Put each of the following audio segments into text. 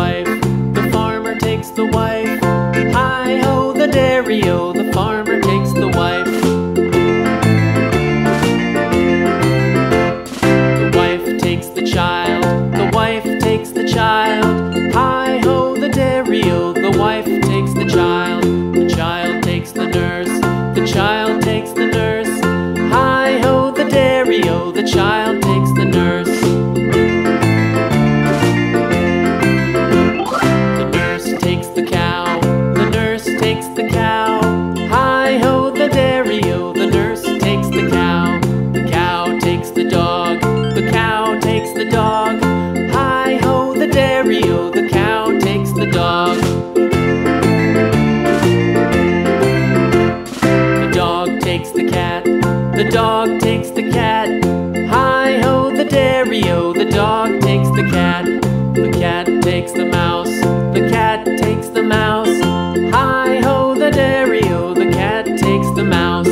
wife, the farmer takes the wife. Hi-ho, the dairy-o, the farmer takes the wife. The wife takes the child, the wife takes the child. Hi-ho, the dairy-o, the wife takes the child. The child takes the nurse, the child takes the nurse. Hi-ho, the dairy-o, the child takes the nurse. The nurse takes the cow, the nurse takes the cow. Hi-ho, the dairy-o, the nurse takes the cow. The cow takes the dog, the cow takes the dog. Hi-ho, the dairy-o, the cow takes the dog. The dog takes the cat, the dog takes the cat. Hi-ho, the dairy-o, the dog takes the cat. The cat takes the mouse, the cat takes the mouse. Hi-ho, the dairy-o, the cat takes the mouse.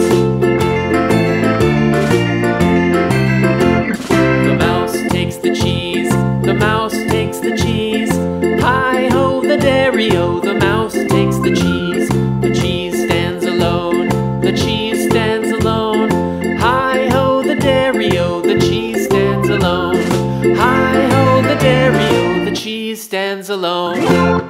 The mouse takes the cheese, the mouse takes the cheese. Hi-ho, the dairy-o, the mouse takes the cheese. The cheese stands alone, the cheese stands alone. Hi-ho, the dairy-o, the cheese stands alone. Hi-ho, the dairy-o, the cheese stands alone.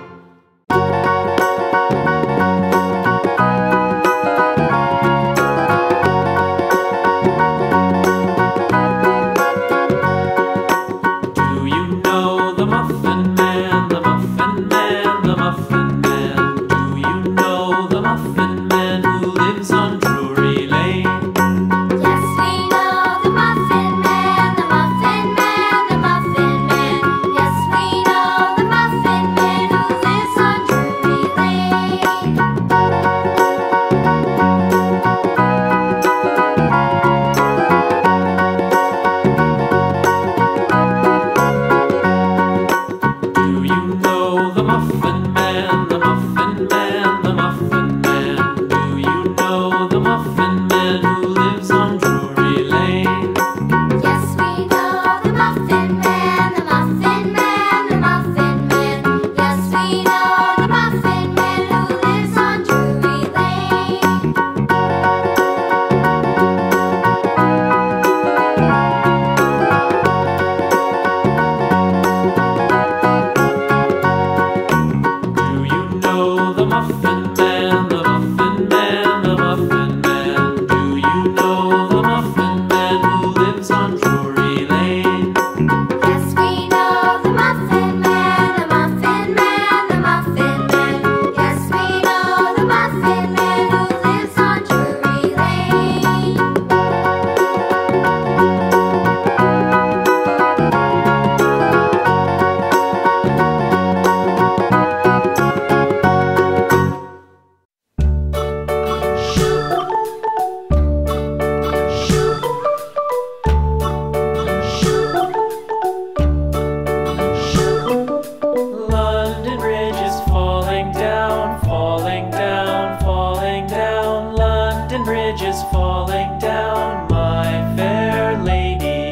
Falling down, my fair lady.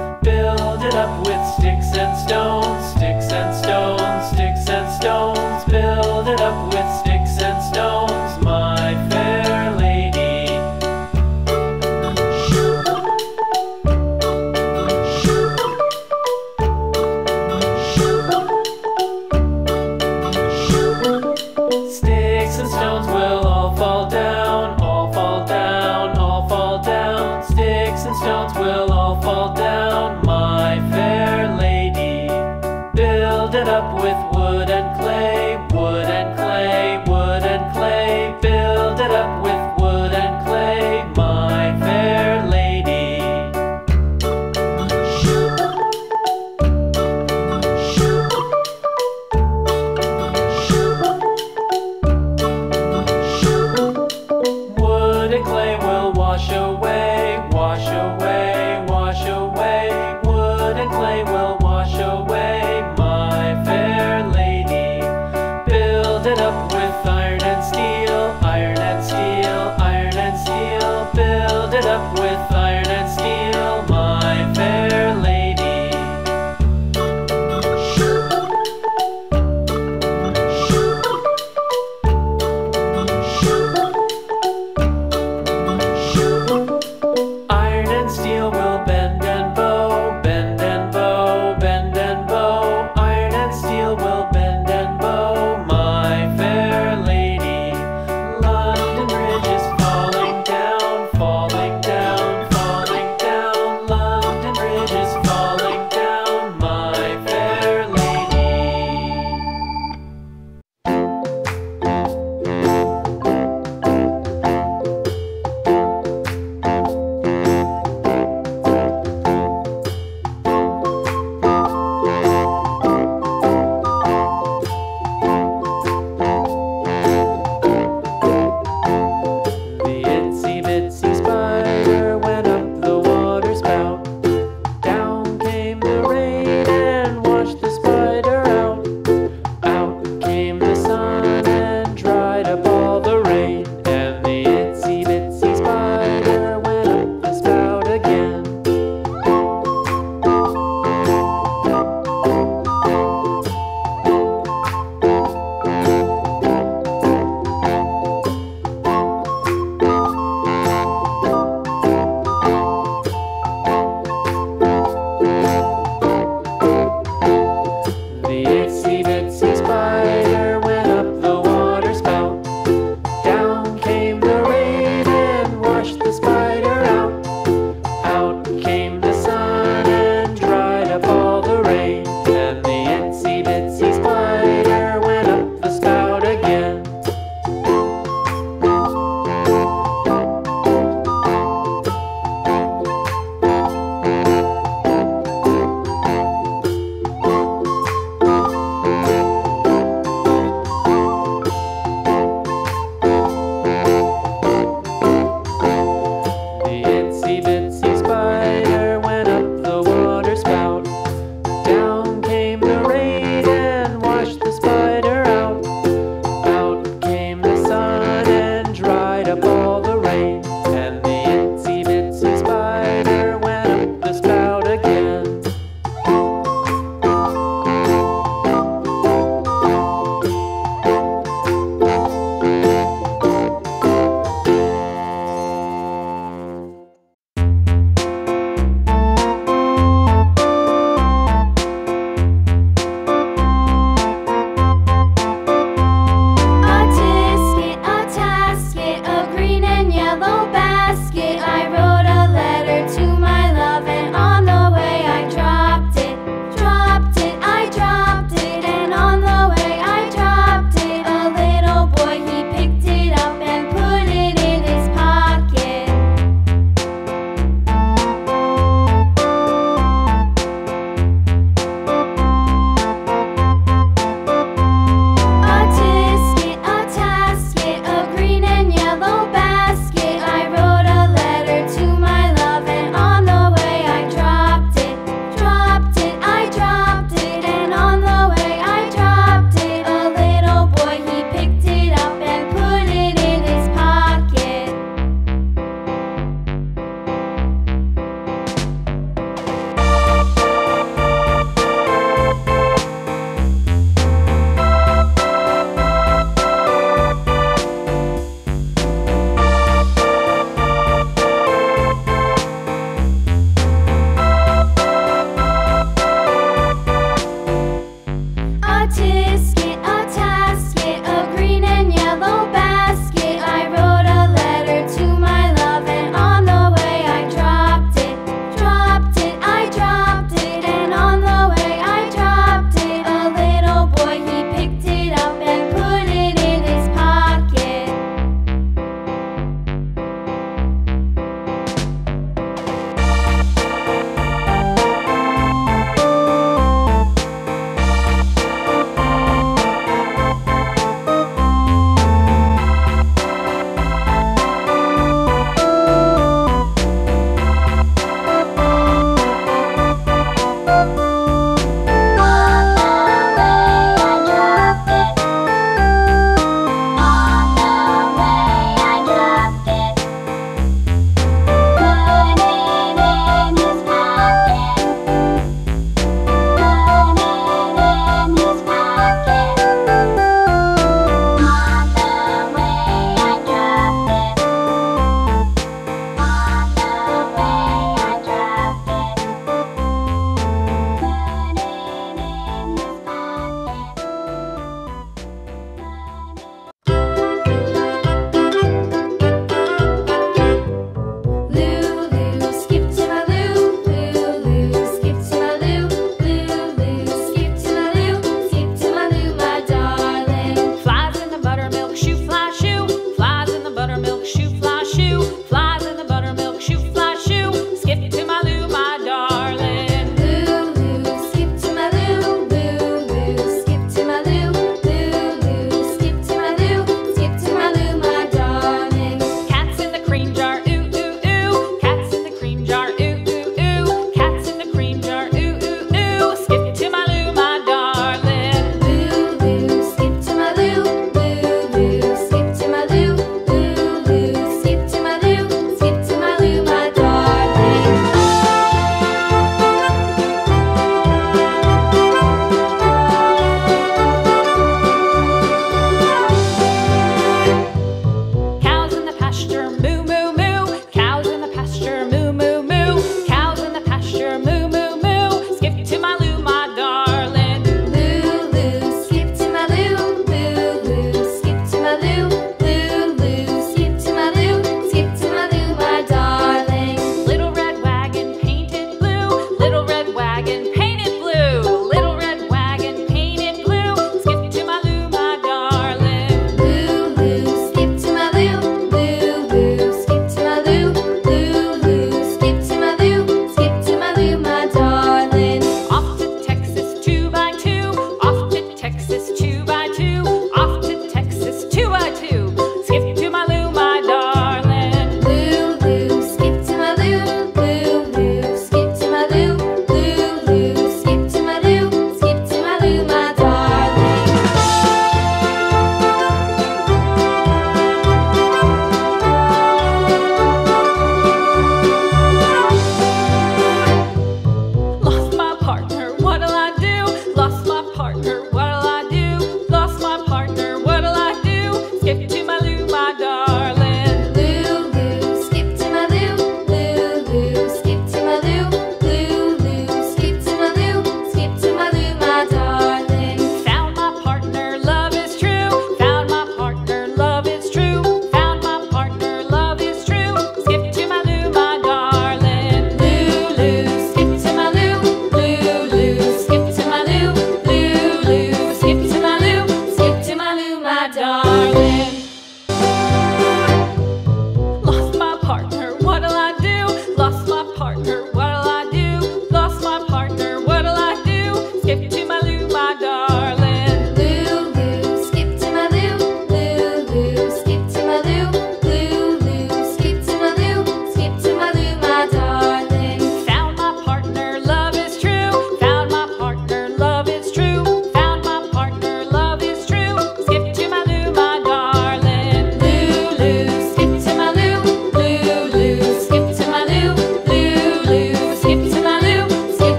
Build it up with sticks and stones, sticks and stones, sticks and stones. Build it up with sticks